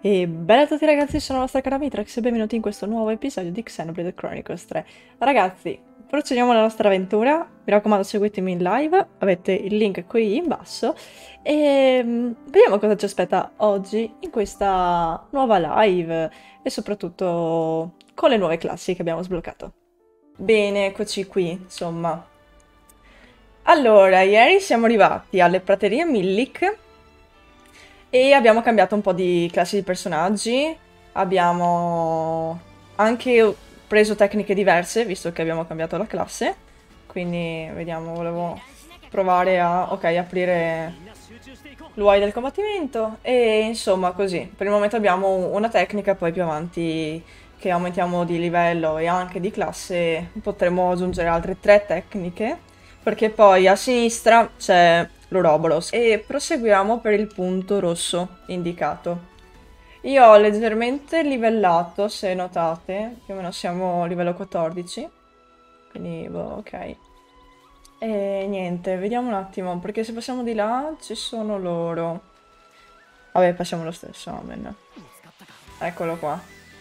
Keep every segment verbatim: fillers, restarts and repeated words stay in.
E bella a tutti ragazzi, sono la vostra cara Mitrax e benvenuti in questo nuovo episodio di Xenoblade Chronicles tre. Ragazzi, procediamo la nostra avventura, mi raccomando seguitemi in live, avete il link qui in basso e mm, vediamo cosa ci aspetta oggi in questa nuova live e soprattutto con le nuove classi che abbiamo sbloccato. Bene, eccoci qui, insomma. Allora, ieri siamo arrivati alle praterie Millik e abbiamo cambiato un po' di classi di personaggi, abbiamo anche preso tecniche diverse, visto che abbiamo cambiato la classe, quindi vediamo, volevo provare a, ok, aprire l'U I del combattimento e insomma così. Per il momento abbiamo una tecnica, poi più avanti che aumentiamo di livello e anche di classe potremo aggiungere altre tre tecniche, perché poi a sinistra c'è l'Ouroboros e proseguiamo per il punto rosso indicato. Io ho leggermente livellato, se notate, più o meno siamo a livello quattordici, quindi boh, ok. E niente, vediamo un attimo, perché se passiamo di là ci sono loro. Vabbè, passiamo lo stesso, amen. Eccolo qua.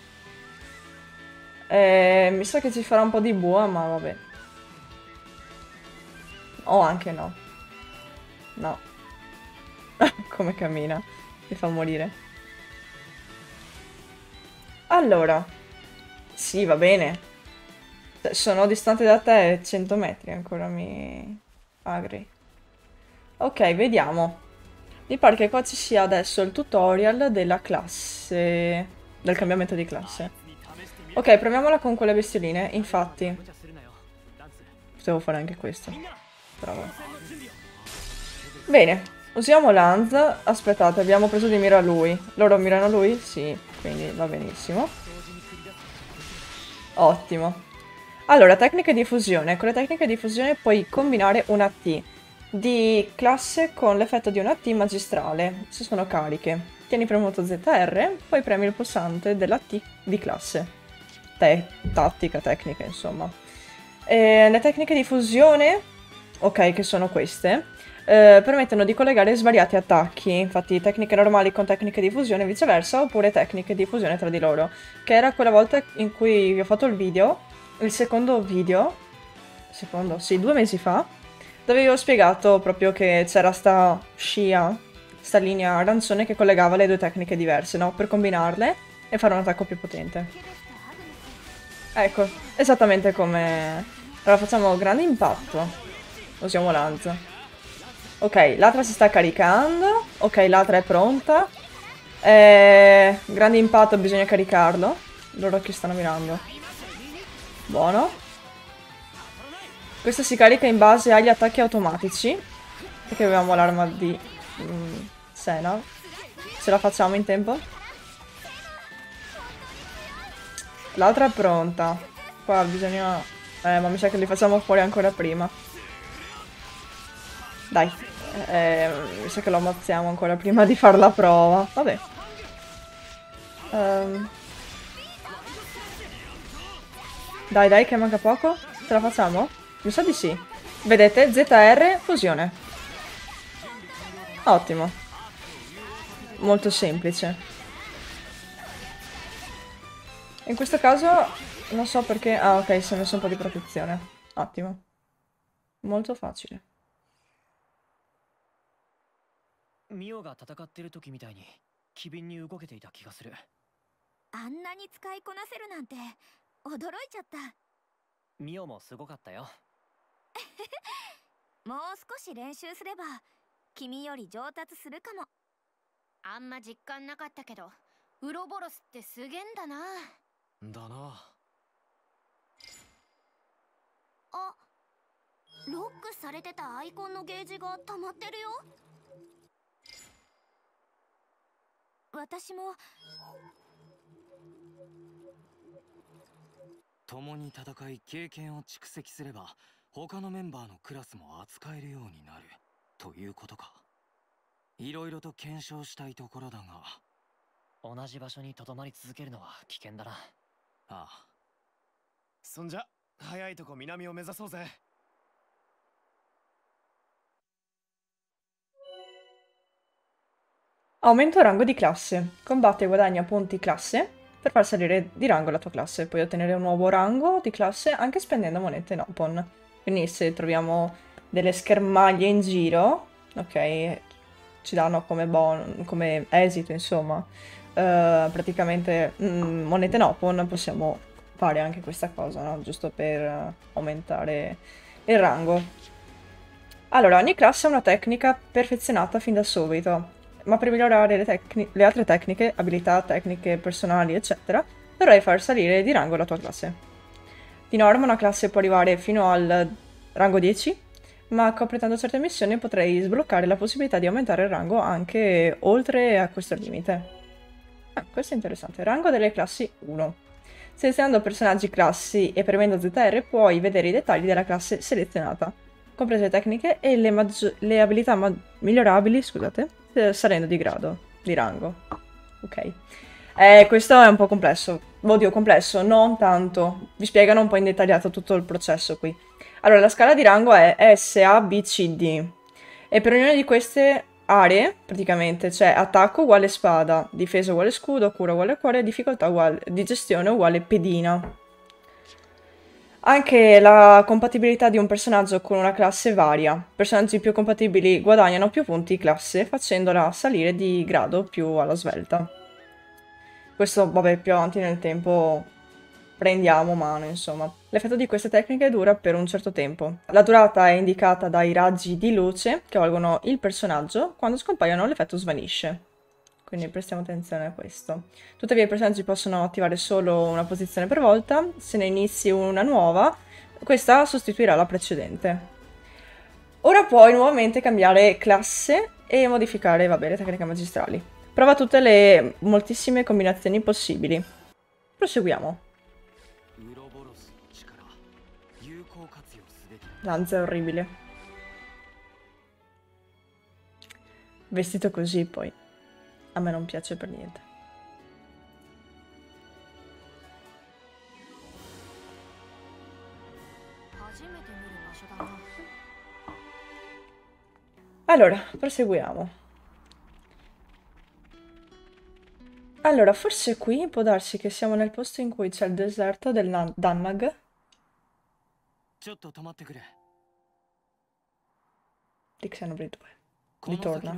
Eh, mi sa che ci farà un po' di bua, ma vabbè. O anche no. No. Come cammina. Mi fa morire. Allora. Sì, va bene. Cioè, sono distante da te cento metri, ancora mi agri. Ok, vediamo. Mi pare che qua ci sia adesso il tutorial della classe. Del cambiamento di classe. Ok, proviamola con quelle bestioline. Infatti, potevo fare anche questo. Però vabbè. Bene, usiamo Lanz. Aspettate, abbiamo preso di mira lui. Loro mirano lui? Sì, quindi va benissimo. Ottimo. Allora, tecniche di fusione. Con le tecniche di fusione puoi combinare una T di classe con l'effetto di una T magistrale, se sono cariche. Tieni premuto Z R, poi premi il pulsante della T di classe. Te tattica, tecnica, insomma. E le tecniche di fusione, ok, che sono queste, eh, permettono di collegare svariati attacchi, infatti tecniche normali con tecniche di fusione e viceversa, oppure tecniche di fusione tra di loro, che era quella volta in cui vi ho fatto il video, il secondo video, secondo, sì, due mesi fa, dove vi ho spiegato proprio che c'era sta scia, sta linea arancione che collegava le due tecniche diverse, no? Per combinarle e fare un attacco più potente. Ecco, esattamente come... Allora facciamo grande impatto. Usiamo lanza. Ok, l'altra si sta caricando. Ok, l'altra è pronta. Eh, grande impatto, bisogna caricarlo. Loro che stanno mirando. Buono. Questo si carica in base agli attacchi automatici. Perché avevamo l'arma di mm, Sena. Ce la facciamo in tempo? L'altra è pronta. Qua bisogna... Eh, ma mi sa che li facciamo fuori ancora prima. Dai. Eh, mi sa che lo ammazziamo ancora prima di fare la prova. Vabbè. Um. Dai, dai, che manca poco. Ce la facciamo? Mi sa di sì. Vedete? Z R, fusione. Ottimo. Molto semplice. In questo caso non so perché... Ah, ok, si è messo un po' di protezione. Ottimo. Molto facile. ミオが戦ってる時みたいに機敏に動けていた気がする。 あんなに使いこなせるなんて驚いちゃった。 ミオもすごかったよ。 もう少し練習すれば君より上達するかも。 あんま実感なかったけど、ウロボロスってすげえんだな。 だな。 あ、ロックされてたアイコンのゲージが溜まってるよ。私も共に戦い経験を蓄積すれば他のメンバーのクラスも扱えるようになるということか。いろいろと検証したいところだが、同じ場所に留まり続けるのは危険だな。ああ。そんじゃ早いとこ南を目指そうぜ。 Aumento rango di classe. Combatte e guadagna punti classe per far salire di rango la tua classe. Puoi ottenere un nuovo rango di classe anche spendendo monete Nopon. Quindi se troviamo delle schermaglie in giro, ok, ci danno come, bon come esito, insomma, uh, praticamente mm, monete Nopon, possiamo fare anche questa cosa, no? Giusto per uh, aumentare il rango. Allora, ogni classe ha una tecnica perfezionata fin da subito, ma per migliorare le, le altre tecniche, abilità, tecniche personali, eccetera, dovrai far salire di rango la tua classe. Di norma una classe può arrivare fino al rango dieci, ma completando certe missioni potrei sbloccare la possibilità di aumentare il rango anche oltre a questo limite. Ah, questo è interessante. Rango delle classi uno. Selezionando personaggi, classi e premendo Z R puoi vedere i dettagli della classe selezionata, comprese le tecniche e le, le abilità migliorabili, scusate, salendo di grado, di rango. Ok. Eh, questo è un po' complesso. Oddio, complesso, non tanto. Vi spiegano un po' in dettagliato tutto il processo qui. Allora, la scala di rango è S, A, B, C, D. E per ognuna di queste aree, praticamente, c'è attacco uguale spada, difesa uguale scudo, cura uguale cuore, difficoltà uguale di gestione uguale pedina. Anche la compatibilità di un personaggio con una classe varia. Personaggi più compatibili guadagnano più punti classe, facendola salire di grado più alla svelta. Questo, vabbè, più avanti nel tempo prendiamo mano, insomma. L'effetto di queste tecniche dura per un certo tempo. La durata è indicata dai raggi di luce che avvolgono il personaggio. Quando scompaiono l'effetto svanisce. Quindi prestiamo attenzione a questo. Tuttavia i personaggi possono attivare solo una posizione per volta. Se ne inizi una nuova, questa sostituirà la precedente. Ora puoi nuovamente cambiare classe e modificare, vabbè, le tecniche magistrali. Prova tutte le moltissime combinazioni possibili. Proseguiamo. Lanza è orribile. Vestito così, poi. A me non piace per niente. Allora, proseguiamo. Allora, forse qui può darsi che siamo nel posto in cui c'è il deserto del Dannag. Di Xenoblade due. Ritorna.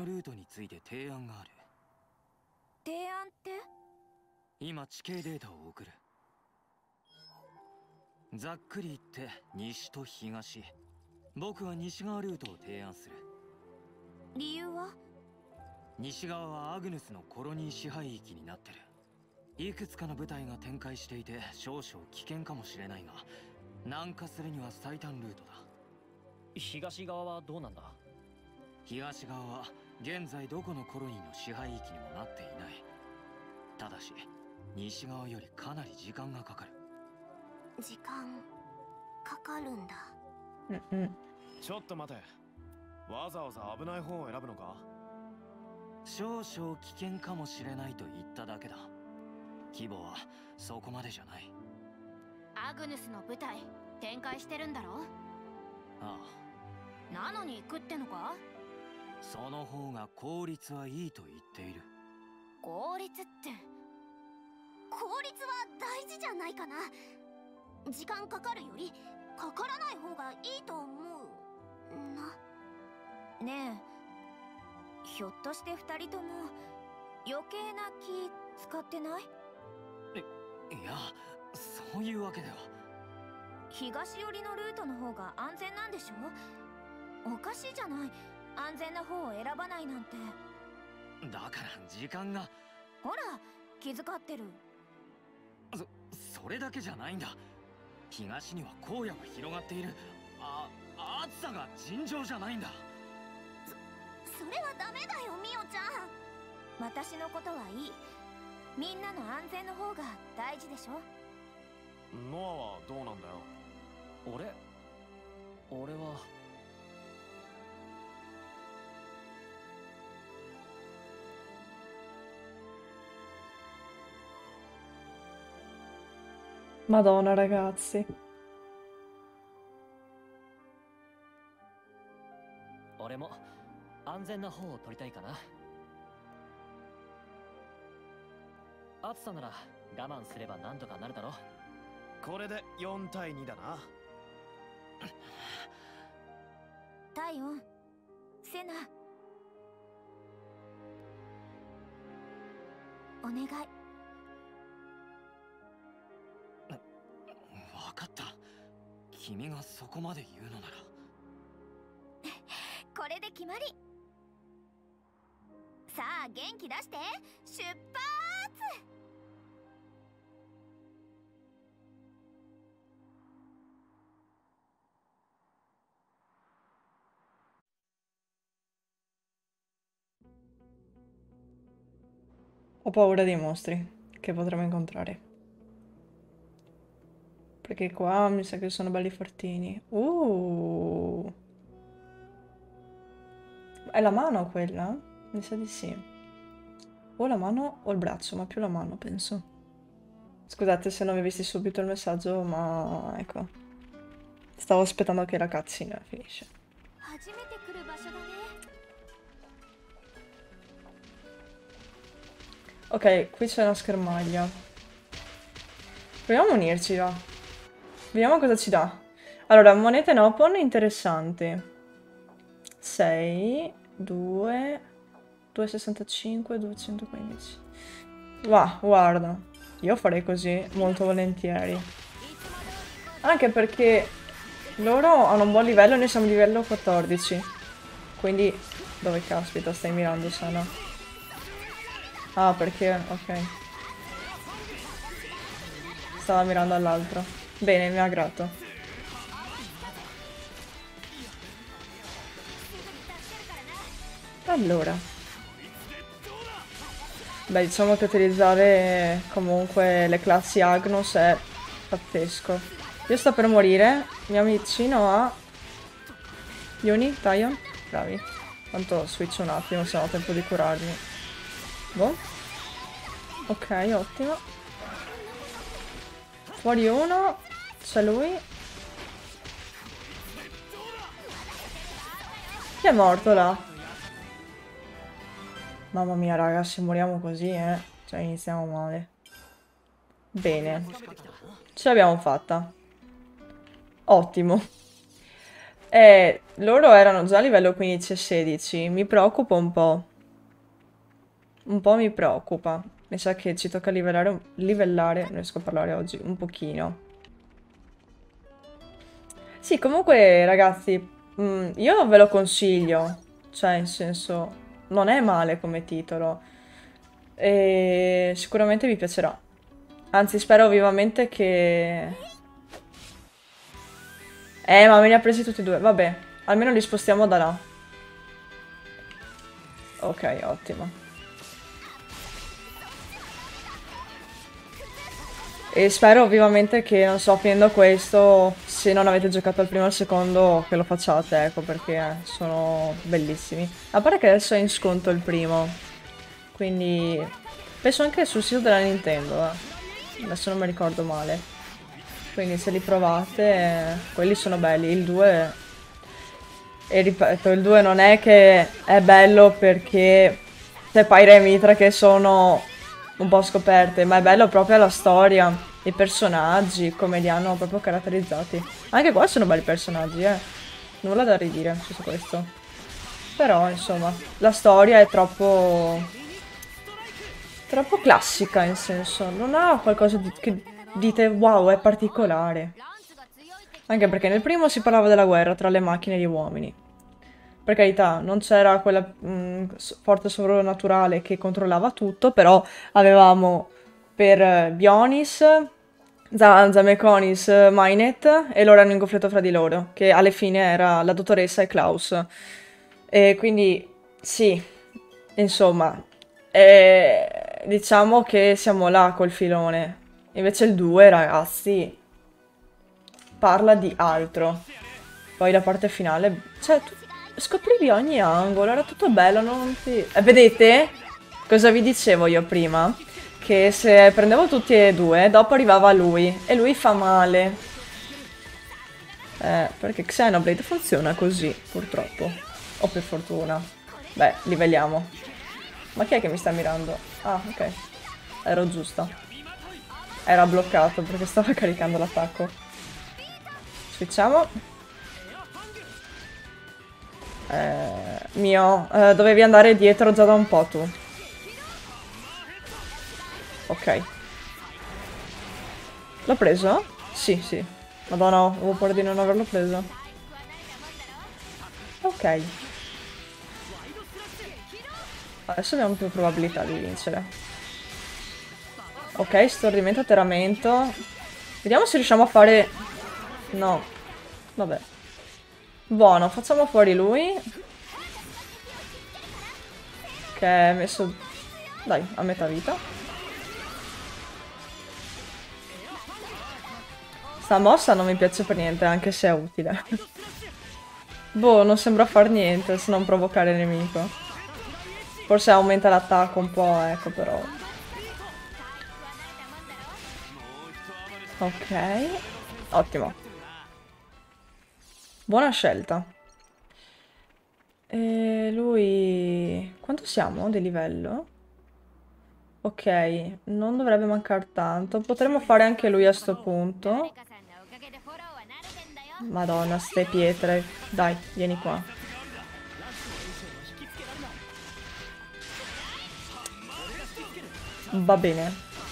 Mm-mm. ちょっと待て。わざわざ危ない方を選ぶのか？ 少々危険かもしれないと言っただけだ。規模はそこまでじゃない。 アグヌスの部隊展開してるんだろ？ ああ。なのに行くってのか？ その方が効率はいいと言っている。 効率って。 効率は大事じゃないかな。時間かかるよりかからない方がいいと思うな。 ねえ、ひょっとして二人とも余計な気使ってない？ い、いや、そういうわけでは。 東寄りのルートの方が安全なんでしょ？おかしいじゃない。安全な方を選ばないなんて。 だから時間が。 ほら、気遣ってる。 そ、それだけじゃないんだ。東には荒野が広がっている。あ、暑さが尋常じゃないんだ。 そ、それはダメだよ、ミオちゃん。 私のことはいい。みんなの安全の方が大事でしょ。 ノアはどうなんだよ。 俺俺は Madonna, ragazzi. 俺も安全な方を取りたいかな。 暑さなら我慢すればなんとかなるだろ。 これでよん対にだな。 体温セナお願い。 わかった。君がそこまで言うのなら。 これで決まり。さあ元気出して出発。 Ho paura dei mostri che potremo incontrare. Perché qua mi sa che sono belli fortini. Uh! È la mano quella? Mi sa di sì. O la mano o il braccio, ma più la mano, penso. Scusate se non mi visti subito il messaggio, ma ecco. Stavo aspettando che la cutscene finisce. Ok, qui c'è una schermaglia. Proviamo a unirci, va. Vediamo cosa ci dà. Allora, monete in open interessanti. sei, due, duecentosessantacinque, duecentoquindici. Va, guarda. Io farei così, molto volentieri. Anche perché loro hanno un buon livello e noi siamo a livello quattordici. Quindi, dove caspita stai mirando, Sana? Ah, perché? Ok. Stava mirando all'altro. Bene, mi ha grato. Allora. Beh, diciamo che utilizzare comunque le classi Agnus è pazzesco. Io sto per morire. Mi avvicino a... Yuni, Taion. Bravi. Tanto switch un attimo, se no ho tempo di curarmi. Boh. Ok, ottimo. Fuori uno. C'è lui. Chi è morto là? Mamma mia, raga, se moriamo così, eh. Cioè, iniziamo male. Bene. Ce l'abbiamo fatta. Ottimo. Eh, loro erano già a livello quindici e sedici. Mi preoccupa un po'. Un po' mi preoccupa. Mi sa che ci tocca livellare, livellare, non riesco a parlare oggi, un pochino. Sì, comunque, ragazzi, mh, io ve lo consiglio. Cioè, in senso, non è male come titolo. E sicuramente vi piacerà. Anzi, spero vivamente che... Eh, ma me li ha presi tutti e due. Vabbè, almeno li spostiamo da là. Ok, ottimo. E spero vivamente che, non so, finendo questo, se non avete giocato al primo o al secondo, che lo facciate, ecco, perché sono bellissimi. A parte che adesso è in sconto il primo, quindi penso anche sul sito della Nintendo, eh. Adesso non mi ricordo male. Quindi se li provate, eh, quelli sono belli. Il due, e ripeto, il due non è che è bello perché c'è Pyra e Mitra che sono un po' scoperte, ma è bello proprio la storia, i personaggi, come li hanno proprio caratterizzati. Anche qua sono belli personaggi, eh. Nulla da ridire su questo. Però, insomma, la storia è troppo... troppo classica, in senso. Non ha qualcosa di... che dite, wow, è particolare. Anche perché nel primo si parlava della guerra tra le macchine e gli uomini. Per carità, non c'era quella mh, forza sovrannaturale che controllava tutto, però avevamo per Bionis, Zanza, Mekonis, Mainet, e loro hanno un conflitto fra di loro, che alla fine era la dottoressa e Klaus. E quindi, sì, insomma, eh, diciamo che siamo là col filone. Invece il due, ragazzi, parla di altro. Poi la parte finale, cioè, tu scoprivi ogni angolo, era tutto bello, non ti... Eh, vedete? Cosa vi dicevo io prima? Che se prendevo tutti e due, dopo arrivava lui, e lui fa male. Eh, perché Xenoblade funziona così, purtroppo. O per fortuna. Beh, livelliamo. Ma chi è che mi sta mirando? Ah, ok. ero giusta. Era bloccato perché stava caricando l'attacco. Switchiamo. Eh, mio, eh, dovevi andare dietro già da un po' tu. Ok. L'ho preso? Sì, sì. Madonna, avevo paura di non averlo preso. Ok. Adesso abbiamo più probabilità di vincere. Ok, stordimento, atterramento. Vediamo se riusciamo a fare... No. Vabbè. Buono, facciamo fuori lui. Che è messo... Dai, a metà vita. Sta mossa non mi piace per niente, anche se è utile. Boh, non sembra far niente se non provocare il nemico. Forse aumenta l'attacco un po', ecco, però. Ok. Ottimo. Buona scelta. E lui... Quanto siamo di livello? Ok, non dovrebbe mancare tanto. Potremmo fare anche lui a sto punto. Madonna, ste pietre. Dai, vieni qua. Va bene.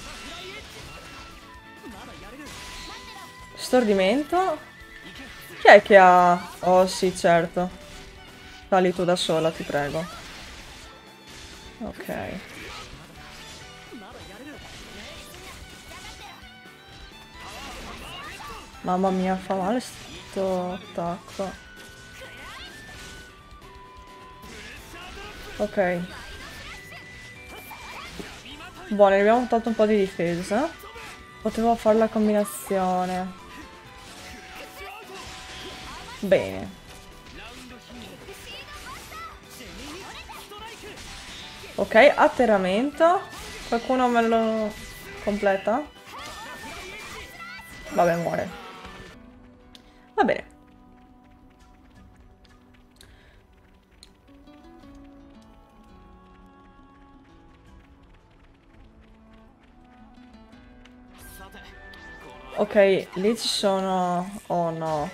Stordimento. Chi è che ha... Oh sì, certo. Sali tu da sola, ti prego. Ok. Mamma mia, fa male sto attacco. Ok. Buono, abbiamo tolto un po' di difesa. Potevo fare la combinazione. Bene. Ok, atterramento. Qualcuno me lo completa? Vabbè, muore. Va bene. Ok, lì ci sono... Oh no.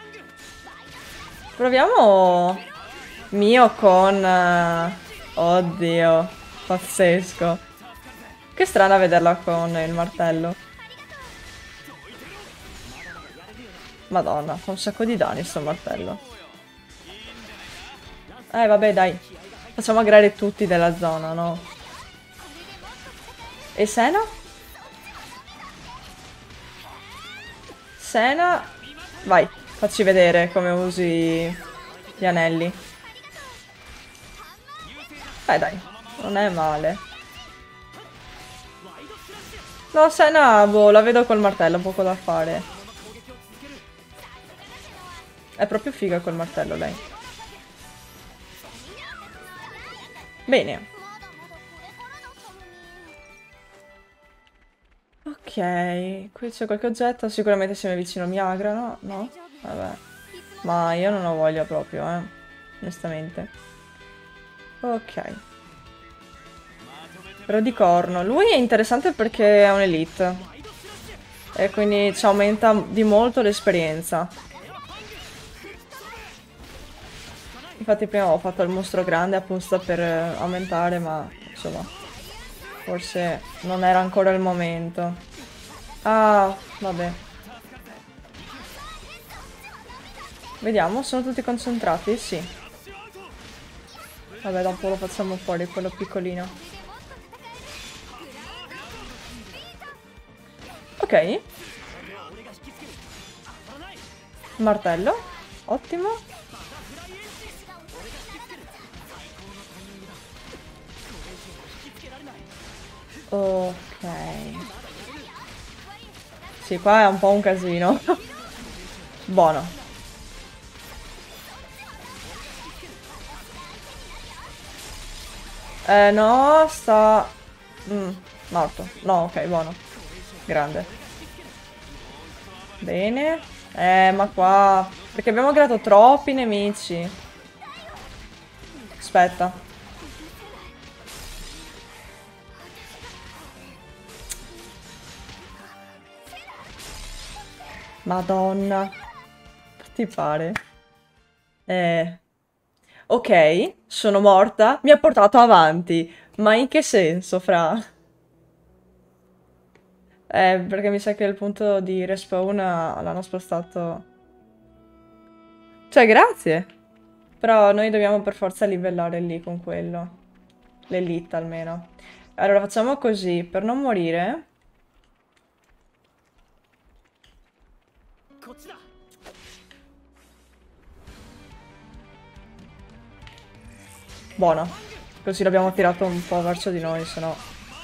Proviamo... Mio con... uh, Oddio. Pazzesco. Che strana vederla con il martello. Madonna, fa un sacco di danni sto martello. Eh, vabbè, dai. Facciamo aggregare tutti della zona, no? E Sena? Sena... Vai, facci vedere come usi gli anelli. Eh, dai. Non è male. No, Sena, boh, la vedo col martello, poco da fare. È proprio figa col martello, lei. Bene. Ok, qui c'è qualche oggetto. Sicuramente se mi avvicino mi agrano, no? Vabbè. Ma io non ho voglia proprio, eh. Onestamente. Ok. Però di corno. Lui è interessante perché è un elite. E quindi ci aumenta di molto l'esperienza. Infatti prima ho fatto il mostro grande apposta per aumentare, ma insomma, forse non era ancora il momento. Ah, vabbè. Vediamo, sono tutti concentrati? Sì. Vabbè, dopo lo facciamo fuori, quello piccolino. Ok. Martello. Ottimo. Ok. Sì, qua è un po' un casino. Buono. Eh, no, sta... Mm, morto. No, ok, buono. Grande. Bene. Eh, ma qua... Perché abbiamo creato troppi nemici. Aspetta. Madonna. Ti pare? Eh... Ok, sono morta. Mi ha portato avanti. Ma in che senso, fra? Eh, perché mi sa che il punto di respawn l'hanno spostato... Cioè, grazie. Però noi dobbiamo per forza livellare lì con quello. L'elite almeno. Allora facciamo così, per non morire. Buono. Così l'abbiamo tirato un po' verso di noi, sennò...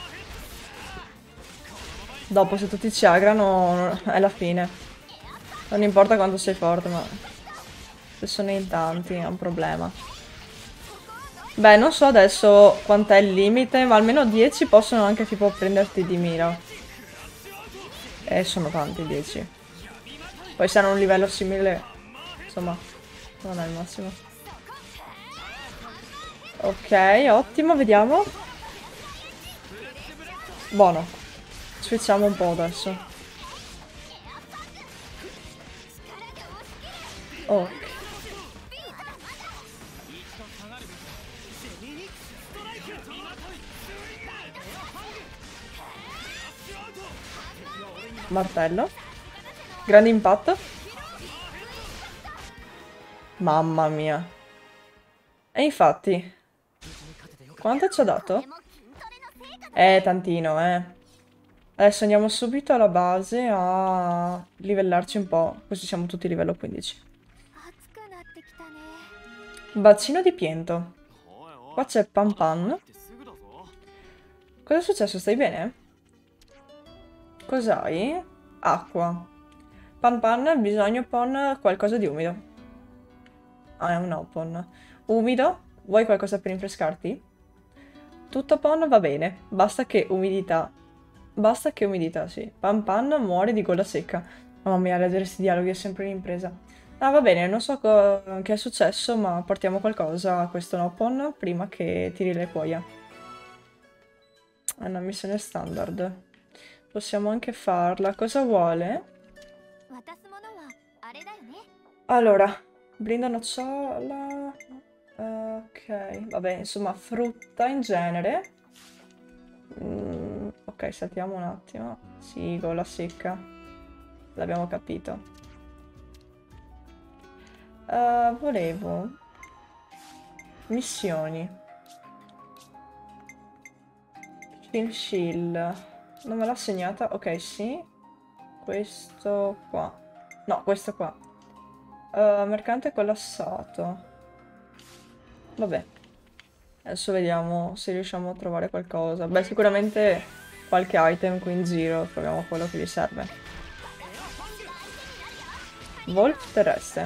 Dopo se tutti ci agrano è la fine. Non importa quanto sei forte, ma... Se sono in tanti è un problema. Beh, non so adesso quant'è il limite, ma almeno dieci possono anche tipo prenderti di mira. E sono tanti dieci. Poi se hanno un livello simile, insomma, non è il massimo. Ok, ottimo, vediamo. Buono. Switchiamo un po' adesso. Ok. Martello. Grande impatto. Mamma mia. E infatti. Quanto ci ha dato? Eh, tantino, eh. Adesso andiamo subito alla base a livellarci un po'. Così siamo tutti livello quindici. Bacino di piento. Qua c'è Pan Pan. Cosa è successo? Stai bene? Cos'hai? Acqua. Pan Pan, bisogno pon qualcosa di umido. Ah, è un open. Umido? Vuoi qualcosa per rinfrescarti? Tutto pon va bene. Basta che umidità. Basta che umidità, sì. Pan Pan muore di gola secca. Mamma mia, leggere questi dialoghi è sempre un'impresa. Ah, va bene, non so che è successo, ma portiamo qualcosa a questo Nopon prima che tiri le cuoia. È una missione standard. Possiamo anche farla. Cosa vuole? Allora, brinda nocciola. Ok, vabbè, insomma, frutta in genere. Mm, ok, saltiamo un attimo. Sì, gola secca. L'abbiamo capito. Uh, volevo... Missioni. Shield Shield. Non me l'ha segnata? Ok, sì. Questo qua. No, questo qua. Uh, mercante collassato. Vabbè. Adesso vediamo se riusciamo a trovare qualcosa. Beh, sicuramente qualche item qui in giro. Troviamo quello che gli serve. Wolf terrestre.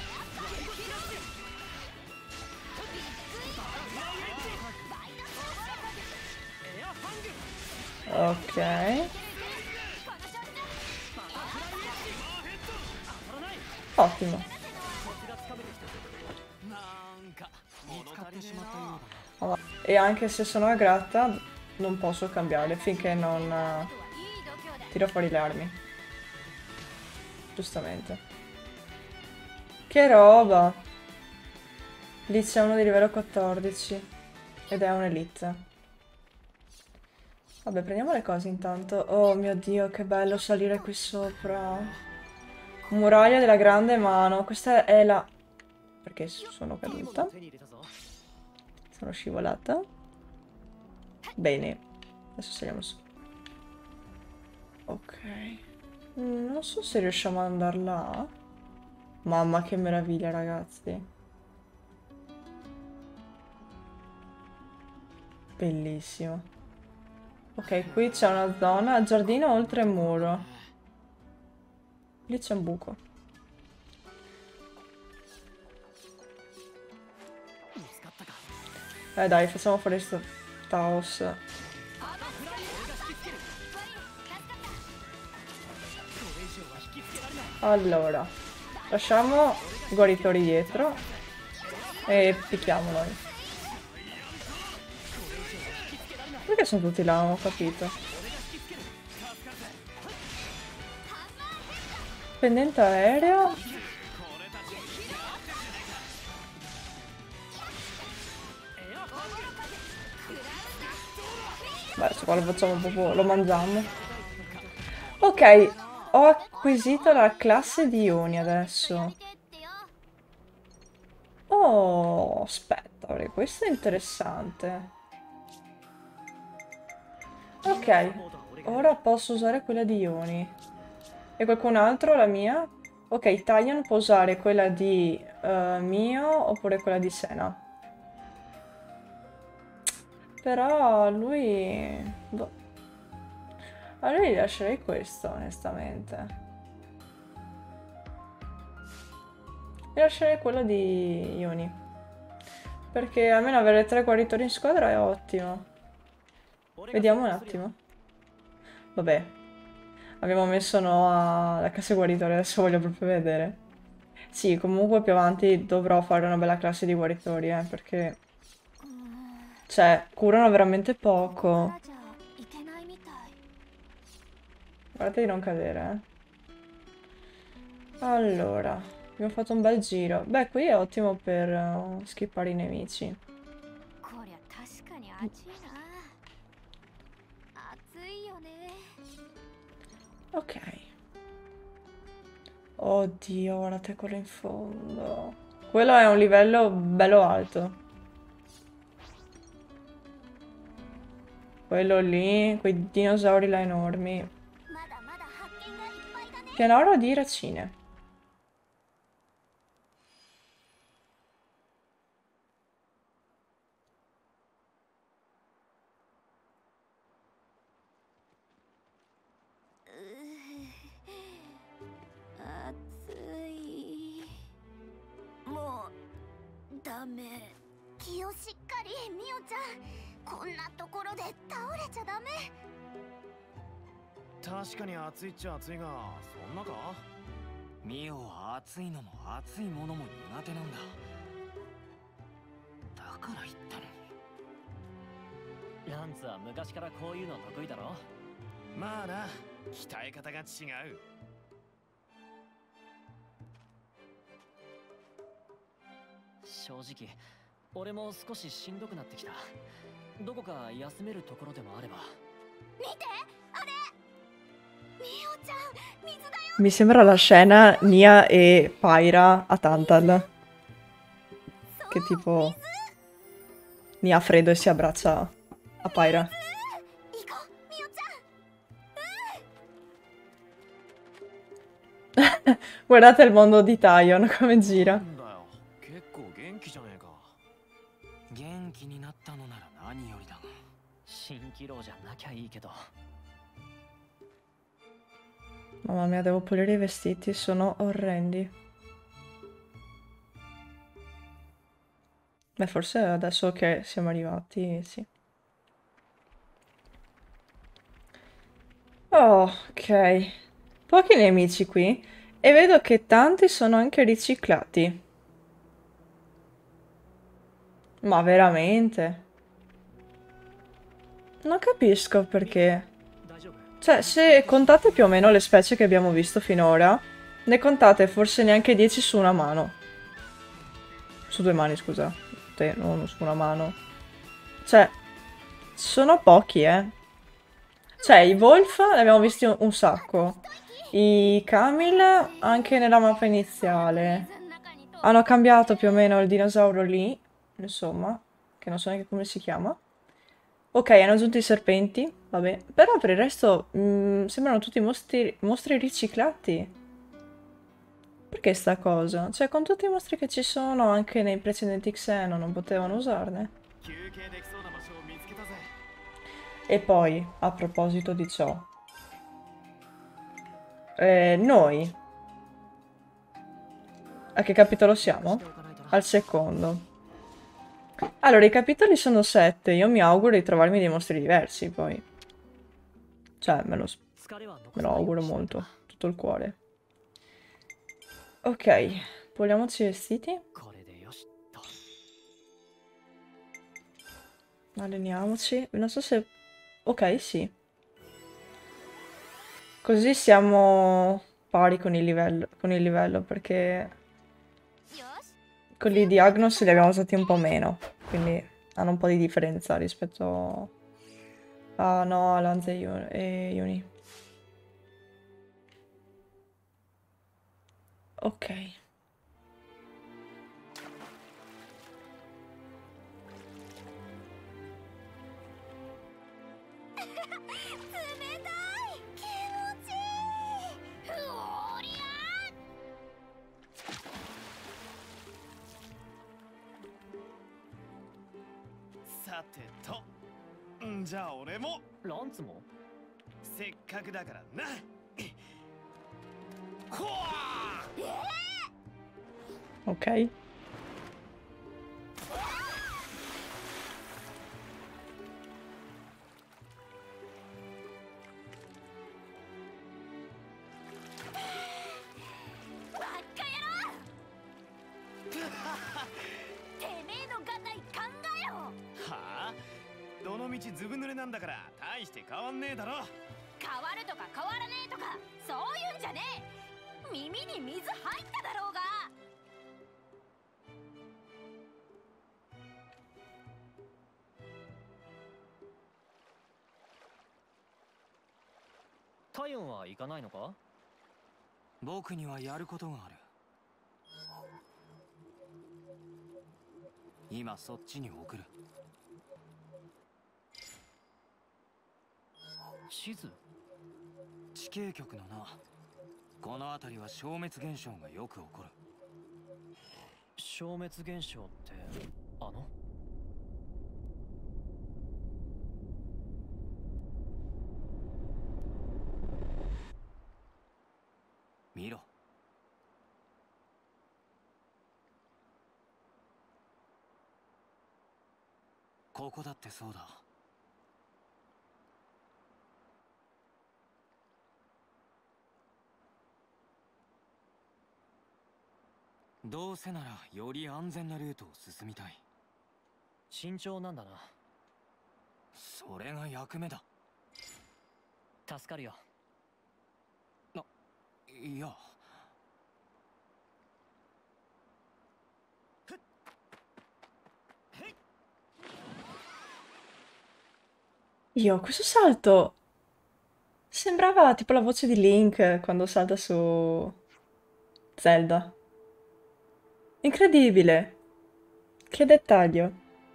Ok. Ottimo. E anche se sono aggrata non posso cambiare finché non uh, tiro fuori le armi. Giustamente. Che roba! Lì c'è uno di livello quattordici ed è un'elite. Vabbè, prendiamo le cose intanto. Oh mio Dio, che bello salire qui sopra. Muraglia della grande mano. Questa è la... Perché sono caduta. Sono scivolata. Bene. Adesso saliamo su. Ok. Non so se riusciamo ad andare là. Mamma, che meraviglia, ragazzi. Bellissimo. Ok, qui c'è una zona, giardino oltre il muro. Lì c'è un buco. Eh dai, facciamo fuori sto Taos. Allora, lasciamo i guaritori dietro e picchiamo noi. Perché sono tutti là? Non ho capito. Pendente aereo. Beh, adesso qua lo facciamo proprio, lo mangiamo. Ok, ho acquisito la classe di ioni adesso. Oh, aspetta, perché questo è interessante. Ok, ora posso usare quella di ioni. E qualcun altro la mia? Ok, Talion può usare quella di eh, Mio oppure quella di Sena. Però lui... boh. A lui gli lascerei questo, onestamente. Gli lascerei quello di Ioni. Perché almeno avere tre guaritori in squadra è ottimo. Vediamo un attimo. Vabbè. Abbiamo messo no alla classe guaritore, adesso voglio proprio vedere. Sì, comunque più avanti dovrò fare una bella classe di guaritori, eh, perché... cioè, curano veramente poco. Guardate di non cadere, eh. Allora, abbiamo fatto un bel giro. Beh, qui è ottimo per uh, skippare i nemici. Ok. Oddio, guardate quello in fondo. Quello è un livello bello alto. Quello lì, quei dinosauri là enormi. Pianoro di racine. ミオは暑いのも暑いものも苦手なんだ。だから言ったのに。 ランツは昔からこういうの得意だろ。 まあな、鍛え方が違う。 正直俺も少ししんどくなってきた。どこか休めるところでもあれば。 見て、あれ。ミオちゃん、水だよ。 Mi sembra la scena Nia e Pyra a Tantal. Che tipo... Nia ha freddo e si abbraccia a Pyra. Guardate il mondo di Talion come gira. 元気になったのなら何よりだが。 蜃気楼じゃなきゃいいけど。 Mamma mia, devo pulire i vestiti, sono orrendi. Beh, forse adesso che siamo arrivati, sì. Oh, ok. Pochi nemici qui. E vedo che tanti sono anche riciclati. Ma veramente? Non capisco perché. Cioè, se contate più o meno le specie che abbiamo visto finora, ne contate forse neanche dieci su una mano. Su due mani, scusa. Te, non su una mano. Cioè, sono pochi, eh. Cioè, i Wolf ne abbiamo visti un, un sacco. I Camel, anche nella mappa iniziale, hanno cambiato più o meno il dinosauro lì. Insomma, che non so neanche come si chiama. Ok, hanno aggiunto i serpenti, vabbè. Però per il resto mh, sembrano tutti mostri, mostri riciclati. Perché sta cosa? Cioè, con tutti i mostri che ci sono anche nei precedenti Xeno non potevano usarne? E poi, a proposito di ciò, eh, noi a che capitolo siamo? Al secondo. Allora, i capitoli sono sette, io mi auguro di trovarmi dei mostri diversi, poi. Cioè, me lo, me lo auguro molto, tutto il cuore. Ok, puliamoci i vestiti. Alleniamoci, non so se... Ok, sì. Così siamo pari con il livello, con il livello perché よし quelli di Agnos li abbiamo usati un po' meno, quindi hanno un po' di differenza rispetto a no, Lanza e Uni- e Uni. Ok. 冷たい気持ちいいおりゃさてとんじゃあ俺もランツもせっかくだからなほわ Ok. ーはあどのみちずぶ濡れなんだから大して変わんねえだろ変わるとか変わらねえとかそういうんじゃねえ。耳に水入っただろうが。 タイオンは行かないのか？ 僕にはやることがある。今そっちに送る。 地図？ 地形局のな。この辺りは消滅現象がよく起こる。 消滅現象ってあの？ 見ろ。ここだってそうだ。どうせならより安全なルートを進みたい。 慎重なんだな。 それが役目だ。 助かるよ。 いや。 Io, questo salto sembrava tipo la voce di Link quando salta su Zelda. Incredibile. Che dettaglio.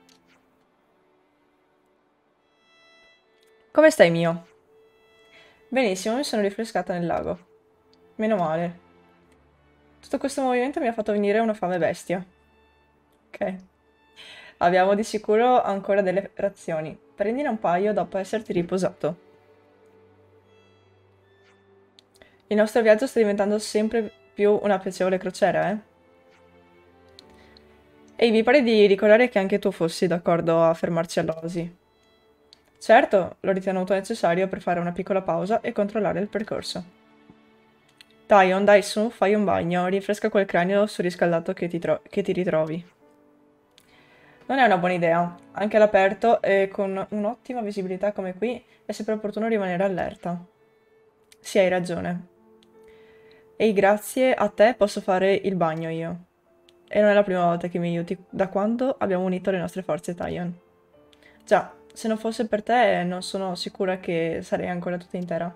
Come stai, mio? Benissimo, mi sono rinfrescata nel lago. Meno male. Tutto questo movimento mi ha fatto venire una fame bestia. Ok. Abbiamo di sicuro ancora delle razioni. Prendine un paio dopo esserti riposato. Il nostro viaggio sta diventando sempre più una piacevole crociera, eh? Ehi, mi pare di ricordare che anche tu fossi d'accordo a fermarci all'Osi. Certo, l'ho ritenuto necessario per fare una piccola pausa e controllare il percorso. Taion, dai su, fai un bagno, rinfresca quel cranio surriscaldato che ti, tro- che ti ritrovi. Non è una buona idea. Anche all'aperto e con un'ottima visibilità come qui è sempre opportuno rimanere allerta. Sì, hai ragione. Ehi, grazie a te posso fare il bagno io. E non è la prima volta che mi aiuti da quando abbiamo unito le nostre forze, Taion. Già, se non fosse per te non sono sicura che sarei ancora tutta intera.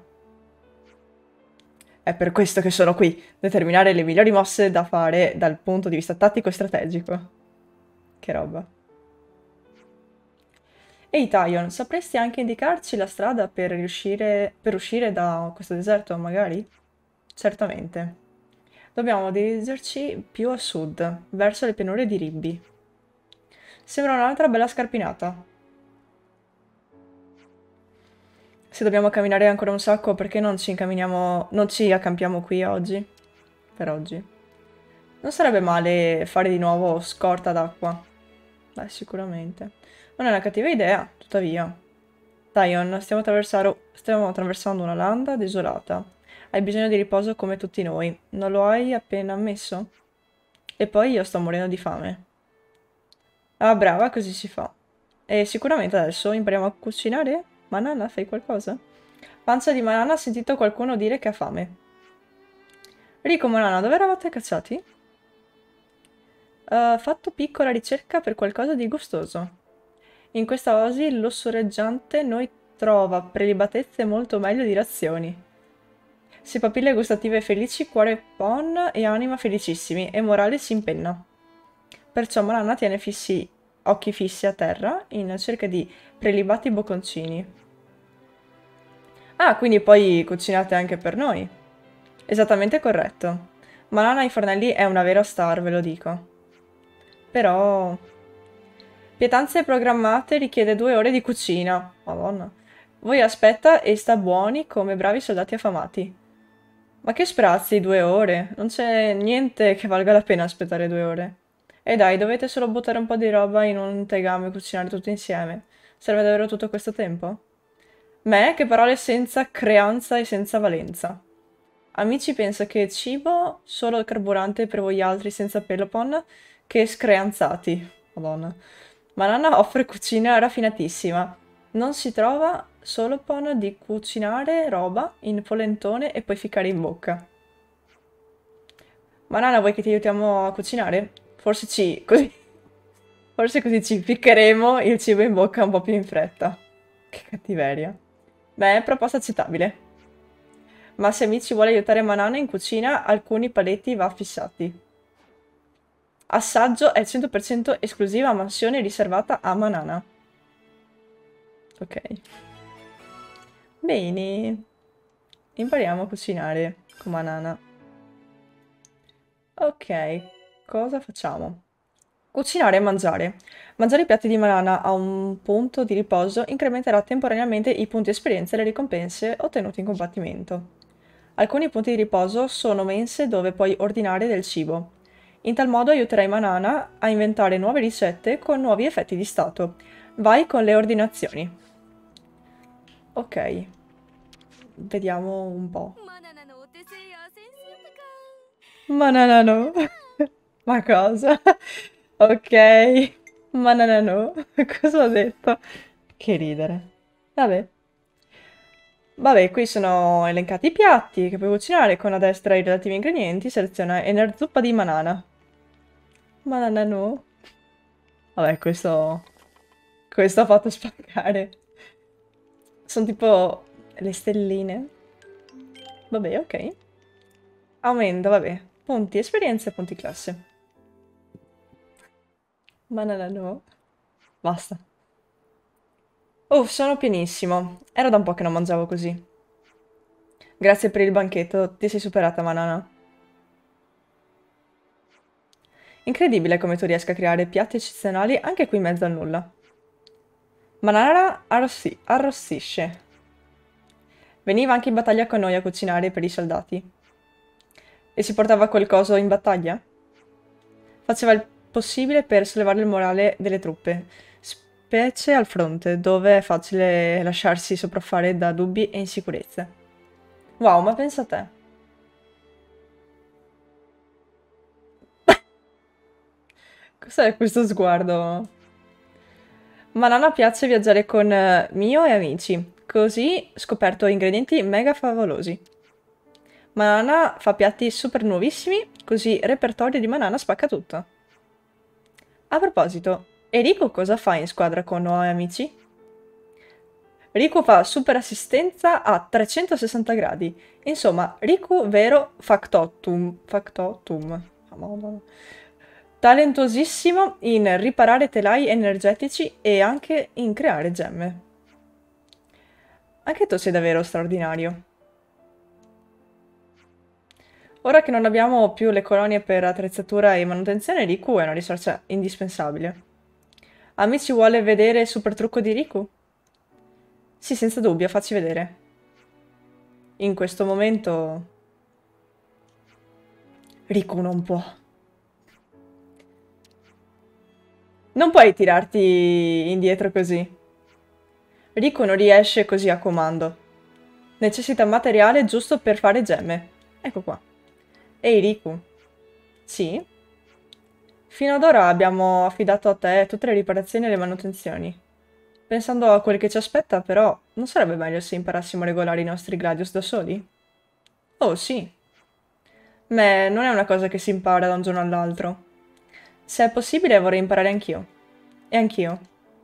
È per questo che sono qui, determinare le migliori mosse da fare dal punto di vista tattico e strategico. Che roba. Ehi Taion, sapresti anche indicarci la strada per riuscire, per uscire da questo deserto, magari? Certamente. Dobbiamo dirigerci più a sud, verso le pianure di Ribby. Sembra un'altra bella scarpinata. Se dobbiamo camminare ancora un sacco, perché non ci incamminiamo, non ci accampiamo qui oggi? Per oggi. Non sarebbe male fare di nuovo scorta d'acqua. Beh, sicuramente. Non è una cattiva idea, tuttavia. Taion, stiamo, stiamo attraversando una landa desolata. Hai bisogno di riposo come tutti noi. Non lo hai appena ammesso? E poi io sto morendo di fame. Ah, brava, così si fa. E sicuramente adesso impariamo a cucinare? Manana, fai qualcosa? Pancia di Manana ha sentito qualcuno dire che ha fame. Rico, Manana, dove eravate cacciati? Uh, fatto piccola ricerca per qualcosa di gustoso. In questa oasi lussureggiante noi trova prelibatezze molto meglio di razioni. Se papille gustative felici, cuore pon e anima felicissimi, e morale si impenna. Perciò Manana tiene fissi, occhi fissi a terra, in cerca di prelibati bocconcini. Ah, quindi poi cucinate anche per noi. Esattamente corretto. Manana ai fornelli è una vera star, ve lo dico. Però... Pietanze programmate richiede due ore di cucina. Madonna. Voi aspetta e sta buoni come bravi soldati affamati. Ma che sprazzi, due ore? Non c'è niente che valga la pena aspettare due ore. E dai, dovete solo buttare un po' di roba in un tegame e cucinare tutto insieme. Serve davvero tutto questo tempo? Me, che parole senza creanza e senza valenza. Amici pensa che cibo, solo il carburante per voi altri senza pelopon, che screanzati. Madonna. Manana offre cucina raffinatissima. Non si trova solo pon di cucinare roba in polentone e poi ficcare in bocca. Manana, vuoi che ti aiutiamo a cucinare? Forse ci... così... Forse così ci ficcheremo il cibo in bocca un po' più in fretta. Che cattiveria. Beh, proposta accettabile. Ma se amici vuole aiutare Manana in cucina, alcuni paletti va fissati. Assaggio è cento per cento esclusiva mansione riservata a Manana. Ok. Bene. Impariamo a cucinare con Manana. Ok, cosa facciamo? Cucinare e mangiare. Mangiare i piatti di Manana a un punto di riposo incrementerà temporaneamente i punti esperienza e le ricompense ottenute in combattimento. Alcuni punti di riposo sono mense dove puoi ordinare del cibo. In tal modo aiuterai Manana a inventare nuove ricette con nuovi effetti di stato. Vai con le ordinazioni. Ok. Vediamo un po'. Manana no. Ma cosa? Ok. Manana no. Cosa ho detto? Che ridere. Vabbè. Vabbè, qui sono elencati i piatti che puoi cucinare. Con a destra i relativi ingredienti. Seleziona Enerzuppa di Manana. Manana no. Vabbè, questo... Questo ha fatto spaccare. Sono tipo le stelline. Vabbè, ok. Aumenta, vabbè. Punti esperienza e punti classe. Banana no. Basta. Uff, sono pienissimo. Era da un po' che non mangiavo così. Grazie per il banchetto. Ti sei superata, Manana. Incredibile come tu riesca a creare piatti eccezionali anche qui in mezzo al nulla. Manana arrossi arrossisce. Veniva anche in battaglia con noi a cucinare per i soldati. E si portava qualcosa in battaglia? Faceva il possibile per sollevare il morale delle truppe, specie al fronte, dove è facile lasciarsi sopraffare da dubbi e insicurezze. Wow, ma pensa a te. Cos'è questo sguardo? Manana piace viaggiare con eh, Mio e amici, così scoperto ingredienti mega favolosi. Manana fa piatti super nuovissimi, così il repertorio di Manana spacca tutto. A proposito, e Riku cosa fa in squadra con nuovi amici? Riku fa super assistenza a trecentosessanta gradi. Insomma, Riku vero factotum. Factotum. Talentosissimo in riparare telai energetici e anche in creare gemme. Anche tu sei davvero straordinario. Ora che non abbiamo più le colonie per attrezzatura e manutenzione, Riku è una risorsa indispensabile. Amici, vuole vedere il super trucco di Riku? Sì, senza dubbio, facci vedere. In questo momento... Riku non può. Non puoi tirarti indietro così. Riku non riesce così a comando. Necessita materiale giusto per fare gemme. Ecco qua. Ehi Riku. Sì? Fino ad ora abbiamo affidato a te tutte le riparazioni e le manutenzioni. Pensando a quel che ci aspetta, però, non sarebbe meglio se imparassimo a regolare i nostri Gladius da soli? Oh, sì. Beh, non è una cosa che si impara da un giorno all'altro. Se è possibile vorrei imparare anch'io. E anch'io.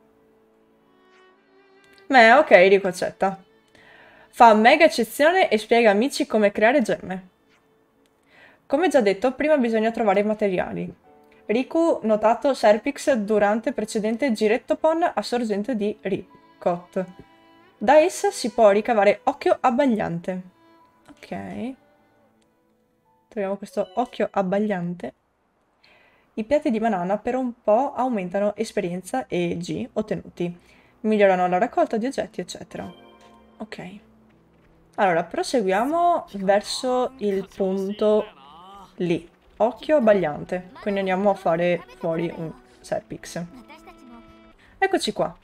Beh, ok, Rico accetta. Fa mega eccezione e spiega a Michi come creare gemme. Come già detto, prima bisogna trovare i materiali. Riku notato Serpix durante il precedente Girettopon a sorgente di Ricot. Da essa si può ricavare occhio abbagliante. Ok. Troviamo questo occhio abbagliante. I piatti di banana per un po' aumentano esperienza e G ottenuti. Migliorano la raccolta di oggetti, eccetera. Ok. Allora, proseguiamo verso il punto lì. Occhio abbagliante. Quindi andiamo a fare fuori un Serpix. Eccoci qua.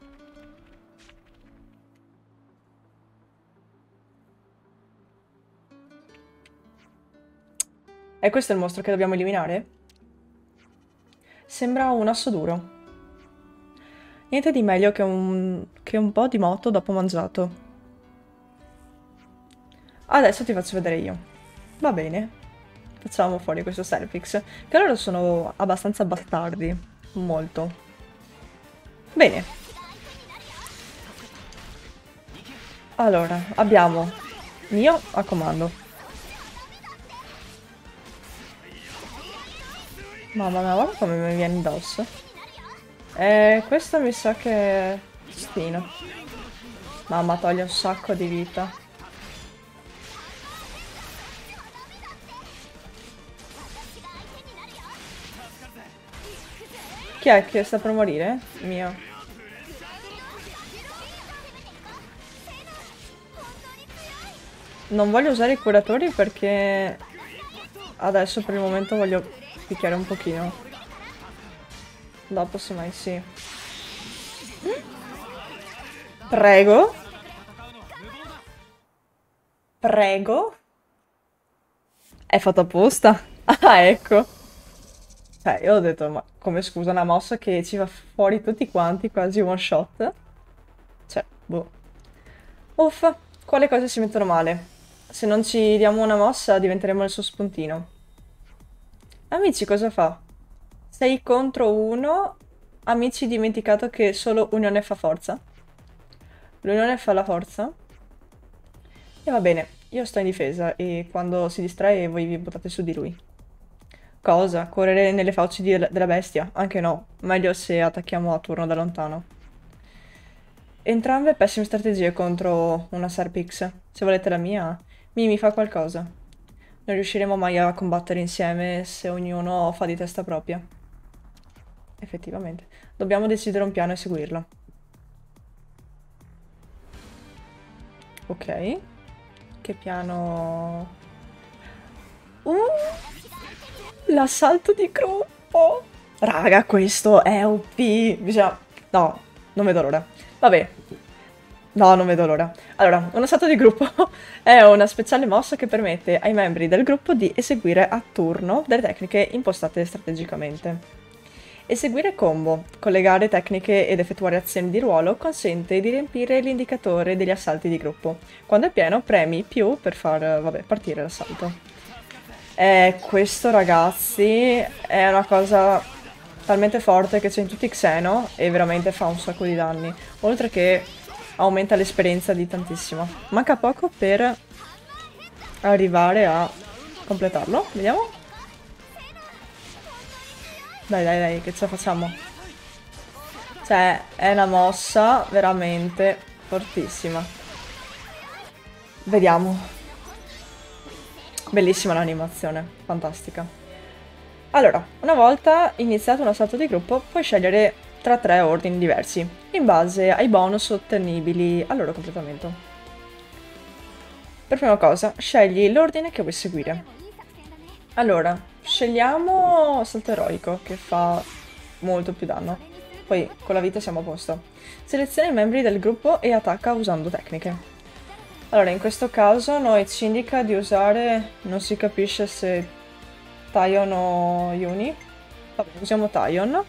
E questo è il mostro che dobbiamo eliminare? Sembra un osso duro. Niente di meglio che un, che un po' di moto dopo mangiato. Adesso ti faccio vedere io. Va bene. Facciamo fuori questo Serpix. Che loro sono abbastanza bastardi. Molto. Bene. Allora, abbiamo Mio a comando. Mamma mia, guarda come mi viene addosso. Eh, questo mi sa che è Stino. Mamma, toglie un sacco di vita. Chi è che sta per morire? Mio. Non voglio usare i curatori perché adesso per il momento voglio picchiare un pochino. Dopo semmai sì. Prego. Prego. È fatto apposta. Ah, ecco. Cioè, io ho detto, ma come scusa, una mossa che ci fa fuori tutti quanti, quasi one shot. Cioè, boh. Uffa, qua le cose si mettono male. Se non ci diamo una mossa diventeremo il suo spuntino. Amici, cosa fa? sei contro uno. Amici, dimenticato che solo unione fa forza. L'unione fa la forza. E va bene, io sto in difesa e quando si distrae voi vi buttate su di lui. Cosa? Correre nelle fauci di- della bestia? Anche no, meglio se attacchiamo a turno da lontano. Entrambe pessime strategie contro una Serpix. Se volete la mia, mi fa qualcosa. Non riusciremo mai a combattere insieme se ognuno fa di testa propria. Effettivamente. Dobbiamo decidere un piano e seguirlo. Ok. Che piano... Uh! L'assalto di gruppo! Raga, questo è O P! Bisogna... No, non vedo l'ora. Vabbè. No, non vedo l'ora. Allora, un assalto di gruppo è una speciale mossa che permette ai membri del gruppo di eseguire a turno delle tecniche impostate strategicamente. Eseguire combo, collegare tecniche ed effettuare azioni di ruolo consente di riempire l'indicatore degli assalti di gruppo. Quando è pieno, premi più per far, vabbè, partire l'assalto. Eh, questo, ragazzi, è una cosa talmente forte che c'è in tutti Xeno e veramente fa un sacco di danni. Oltre che aumenta l'esperienza di tantissimo. Manca poco per arrivare a completarlo. Vediamo. Dai, dai, dai, che ce la facciamo. Cioè, è una mossa veramente fortissima. Vediamo. Bellissima l'animazione, fantastica. Allora, una volta iniziato un assalto di gruppo, puoi scegliere tra tre ordini diversi, in base ai bonus ottenibili al loro completamento. Per prima cosa, scegli l'ordine che vuoi seguire. Allora, scegliamo assalto eroico, che fa molto più danno. Poi, con la vita siamo a posto. Seleziona i membri del gruppo e attacca usando tecniche. Allora, in questo caso noi ci indica di usare, non si capisce se Taion o Yuni. Vabbè, usiamo Taion.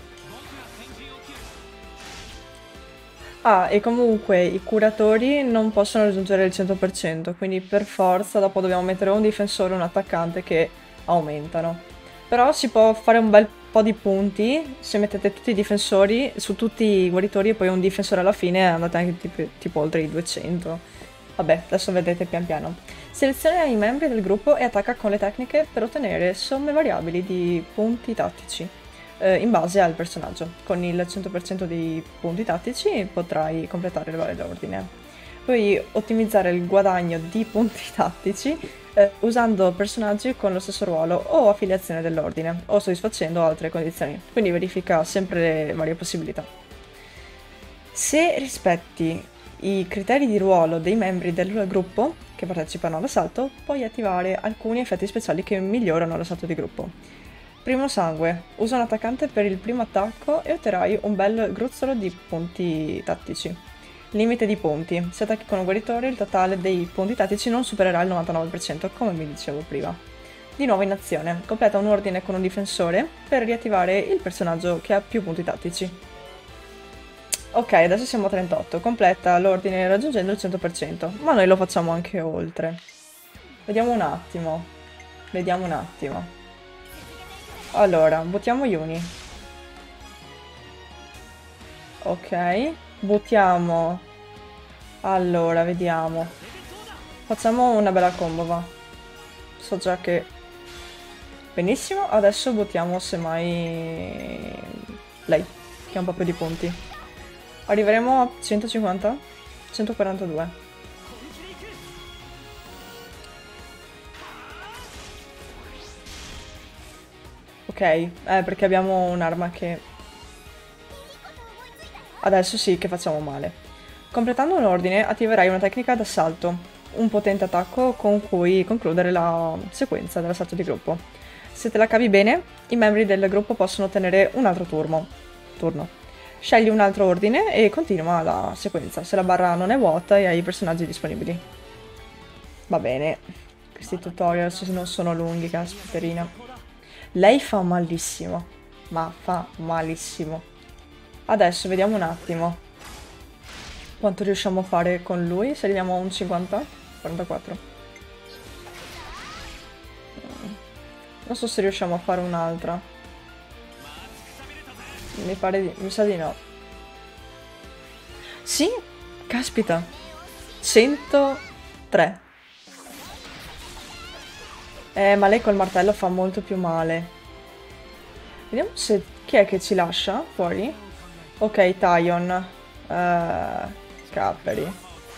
Ah, e comunque i curatori non possono raggiungere il cento per cento, quindi per forza dopo dobbiamo mettere un difensore e un attaccante che aumentano. Però si può fare un bel po' di punti se mettete tutti i difensori su tutti i guaritori e poi un difensore alla fine, andate anche tipo, tipo oltre i duecento. Vabbè, adesso vedete pian piano. Seleziona i membri del gruppo e attacca con le tecniche per ottenere somme variabili di punti tattici eh, in base al personaggio. Con il cento per cento dei punti tattici potrai completare le varie d'ordine. Puoi ottimizzare il guadagno di punti tattici eh, usando personaggi con lo stesso ruolo o affiliazione dell'ordine o soddisfacendo altre condizioni. Quindi verifica sempre le varie possibilità. Se rispetti i criteri di ruolo dei membri del gruppo che partecipano all'assalto, puoi attivare alcuni effetti speciali che migliorano l'assalto di gruppo. Primo sangue. Usa un attaccante per il primo attacco e otterrai un bel gruzzolo di punti tattici. Limite di punti. Se attacchi con un guaritore, il totale dei punti tattici non supererà il novantanove per cento, come vi dicevo prima. Di nuovo in azione. Completa un ordine con un difensore per riattivare il personaggio che ha più punti tattici. Ok, adesso siamo a trentotto. Completa l'ordine raggiungendo il cento per cento. Ma noi lo facciamo anche oltre. Vediamo un attimo. Vediamo un attimo. Allora, votiamo Yuni. Ok. Votiamo. Allora, vediamo. Facciamo una bella combo, va. So già che... Benissimo. Adesso votiamo semmai... lei, che ha un po' più di punti. Arriveremo a centocinquanta? centoquarantadue. Ok, eh, perché abbiamo un'arma che... Adesso sì che facciamo male. Completando un ordine attiverai una tecnica d'assalto, un potente attacco con cui concludere la sequenza dell'assalto di gruppo. Se te la cavi bene, i membri del gruppo possono ottenere un altro turno. turno. Scegli un altro ordine e continua la sequenza, se la barra non è vuota e hai i personaggi disponibili. Va bene, questi tutorial non sono lunghi, caspiterina. Lei fa malissimo, ma fa malissimo. Adesso vediamo un attimo quanto riusciamo a fare con lui, se arriviamo a un cinquanta? quarantaquattro. Non so se riusciamo a fare un'altra. Mi pare di... mi sa di no. Sì? Caspita. centotré. Eh, ma lei col martello fa molto più male. Vediamo se... chi è che ci lascia fuori? Ok, Taion. Uh, Scapperi.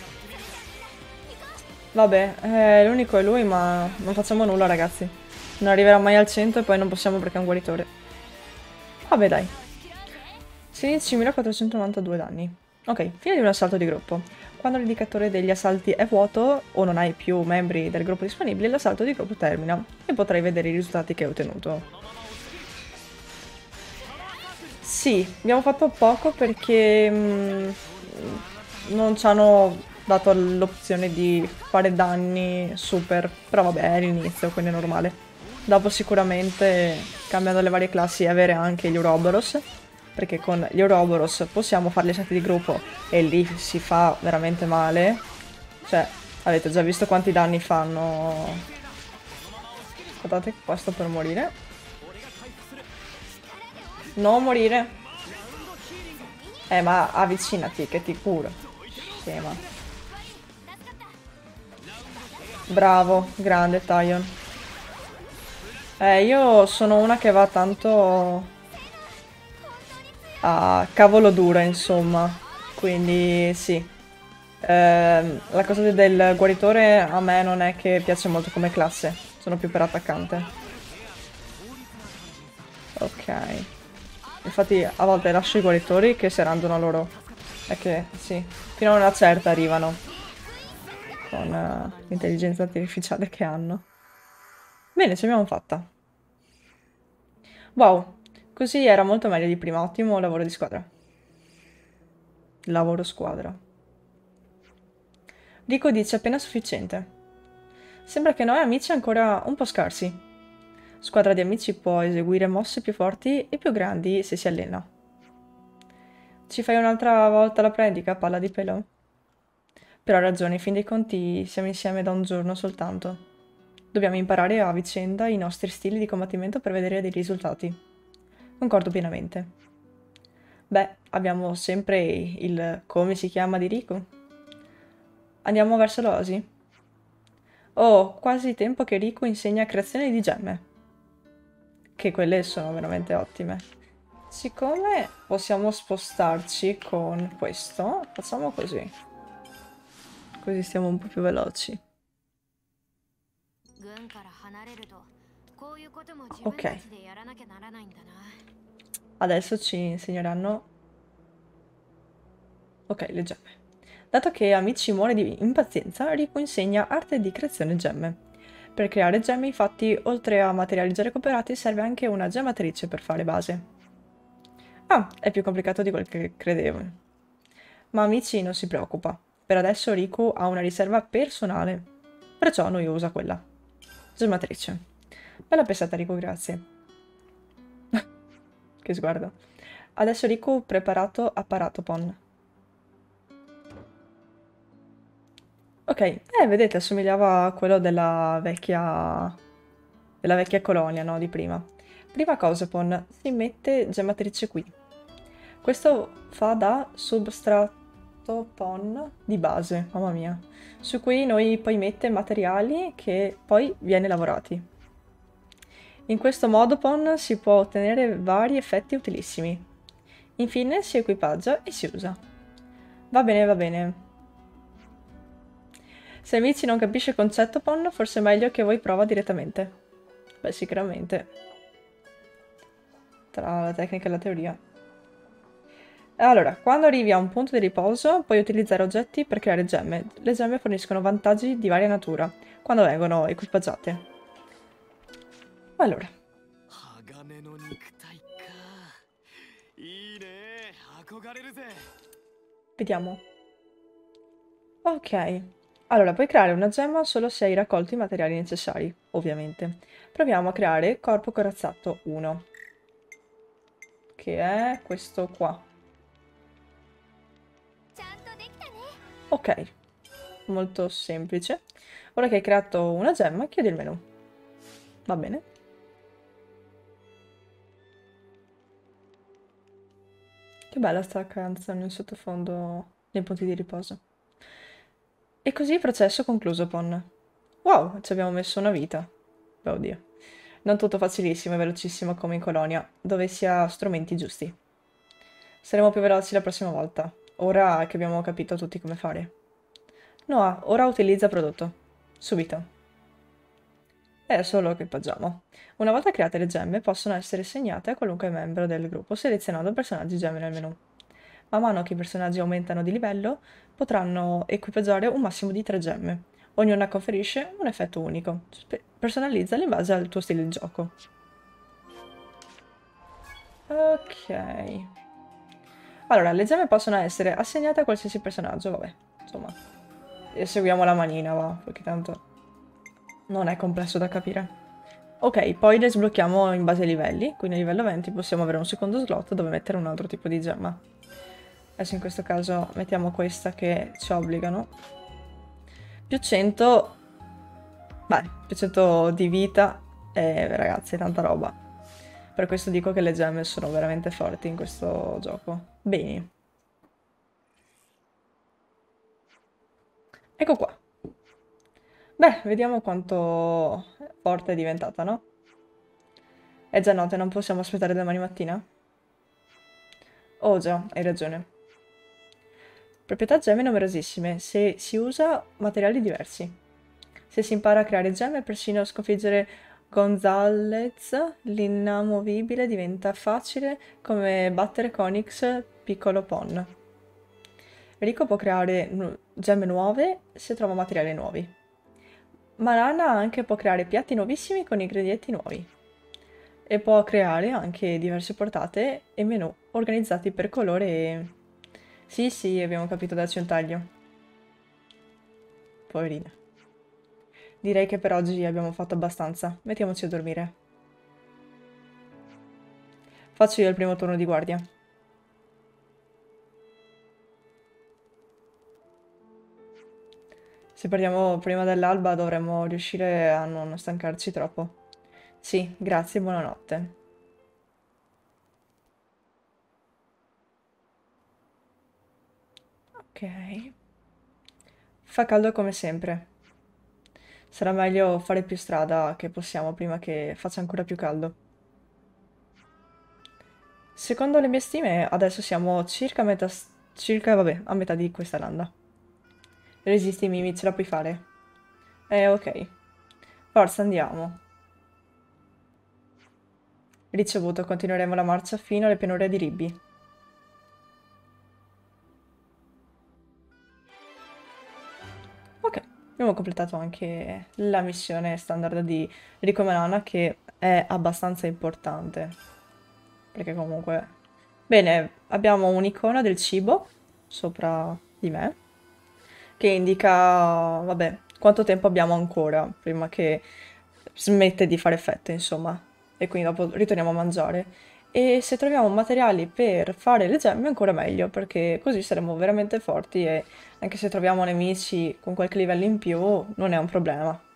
Vabbè, eh, l'unico è lui, ma non facciamo nulla, ragazzi. Non arriverà mai al cento e poi non possiamo perché è un guaritore. Vabbè, dai. sedicimilaquattrocentonovantadue danni. Ok, fine di un assalto di gruppo. Quando l'indicatore degli assalti è vuoto o non hai più membri del gruppo disponibili, l'assalto di gruppo termina e potrai vedere i risultati che hai ottenuto. Sì, abbiamo fatto poco perché mh, non ci hanno dato l'opzione di fare danni super, però vabbè, è l'inizio, quindi è normale. Dopo sicuramente, cambiando le varie classi, avere anche gli Ouroboros, perché con gli Ouroboros possiamo fare gli assalti di gruppo e lì si fa veramente male. Cioè, avete già visto quanti danni fanno. Guardate, qua sto per morire. Non morire. Eh, ma avvicinati che ti curo. Sì, ma... Bravo, grande Taion. Eh, io sono una che va tanto a cavolo dura, insomma. Quindi sì. Eh, la cosa del guaritore a me non è che piace molto come classe. Sono più per attaccante. Ok. Infatti a volte lascio i guaritori che si randono loro. È che sì, fino a una certa arrivano. Con uh, l'intelligenza artificiale che hanno. Bene, ce l'abbiamo fatta. Wow, così era molto meglio di prima. Ottimo lavoro di squadra. Lavoro squadra. Rico dice appena sufficiente. Sembra che noi amici ancora un po' scarsi. Squadra di amici può eseguire mosse più forti e più grandi se si allena. Ci fai un'altra volta la predica, palla di pelo? Però ha ragione, in fin dei conti siamo insieme da un giorno soltanto. Dobbiamo imparare a vicenda i nostri stili di combattimento per vedere dei risultati. Concordo pienamente. Beh, abbiamo sempre il come si chiama di Riku. Andiamo verso l'oasi? Oh, quasi tempo che Riku insegna creazione di gemme. Che quelle sono veramente ottime. Siccome possiamo spostarci con questo, facciamo così. Così stiamo un po' più veloci. Ok. Adesso ci insegneranno... Ok, le gemme. Dato che Amici muore di impazienza, Riku insegna arte di creazione gemme. Per creare gemme, infatti, oltre a materiali già recuperati, serve anche una gemmatrice per fare base. Ah, è più complicato di quel che credevo. Ma Amici non si preoccupa. Per adesso Riku ha una riserva personale. Perciò noi usa quella. Gemmatrice. Bella pensata, Riku, grazie. Che sguardo. Adesso Riku preparato apparato Pon. Ok, eh, vedete, assomigliava a quello della vecchia... della vecchia colonia, no, di prima. Prima cosa, Pon, si mette gemmatrice qui. Questo fa da substrato Pon di base, mamma mia, su cui noi poi mette materiali che poi viene lavorati. In questo modo Pon si può ottenere vari effetti utilissimi. Infine si equipaggia e si usa. Va bene, va bene. Se Amici non capisce il concetto Pon, forse è meglio che voi prova direttamente. Beh, sicuramente. Tra la tecnica e la teoria. Allora, quando arrivi a un punto di riposo, puoi utilizzare oggetti per creare gemme. Le gemme forniscono vantaggi di varia natura, quando vengono equipaggiate. Allora. Vediamo. Ok. Allora, puoi creare una gemma solo se hai raccolto i materiali necessari, ovviamente. Proviamo a creare corpo corazzato uno. Che è questo qua. Ok, molto semplice. Ora che hai creato una gemma, chiudi il menu. Va bene. Che bella sta canzone in sottofondo nei punti di riposo. E così il processo concluso, Pon. Wow, ci abbiamo messo una vita. Beh, oddio. Non tutto facilissimo e velocissimo come in Colonia, dove si ha strumenti giusti. Saremo più veloci la prossima volta, ora che abbiamo capito tutti come fare. Noah, ora utilizza prodotto. Subito. È solo equipaggiamo. Una volta create le gemme, possono essere segnate a qualunque membro del gruppo selezionando personaggi gemme nel menu. Man mano che i personaggi aumentano di livello, potranno equipaggiare un massimo di tre gemme. Ognuna conferisce un effetto unico. Personalizzali in base al tuo stile di gioco. Ok. Allora, le gemme possono essere assegnate a qualsiasi personaggio, vabbè, insomma. E seguiamo la manina, va, perché tanto non è complesso da capire. Ok, poi le sblocchiamo in base ai livelli, quindi a livello venti possiamo avere un secondo slot dove mettere un altro tipo di gemma. Adesso in questo caso mettiamo questa che ci obbligano. Più cento... Beh, più cento di vita e ragazzi, tanta roba. Per questo dico che le gemme sono veramente forti in questo gioco. Bene. Ecco qua. Beh, vediamo quanto forte è diventata, no? È già notte, non possiamo aspettare domani mattina? Oh già, hai ragione. Proprietà gemme numerosissime, se si usa materiali diversi. Se si impara a creare gemme e persino sconfiggere Gonzalez, l'inamovibile diventa facile come battere Conix piccolo Pon. Rico può creare nu gemme nuove se trova materiali nuovi. Marana anche può creare piatti nuovissimi con ingredienti nuovi. E può creare anche diverse portate e menu organizzati per colore e... Sì, sì, abbiamo capito, darci un taglio. Poverina. Direi che per oggi abbiamo fatto abbastanza. Mettiamoci a dormire. Faccio io il primo turno di guardia. Se partiamo prima dell'alba dovremmo riuscire a non stancarci troppo. Sì, grazie, buonanotte. Ok. Fa caldo come sempre. Sarà meglio fare più strada che possiamo prima che faccia ancora più caldo. Secondo le mie stime, adesso siamo circa a metà, circa, vabbè, a metà di questa landa. Resisti, Mimi, ce la puoi fare. Eh, ok. Forza, andiamo. Ricevuto, continueremo la marcia fino alle pianure di Ribby. Ok, abbiamo completato anche la missione standard di Rico Manana, che è abbastanza importante. Perché comunque... Bene, abbiamo un'icona del cibo sopra di me, che indica, vabbè, quanto tempo abbiamo ancora prima che smette di fare effetto, insomma. E quindi dopo ritorniamo a mangiare. E se troviamo materiali per fare le gemme ancora meglio, perché così saremo veramente forti e anche se troviamo nemici con qualche livello in più non è un problema.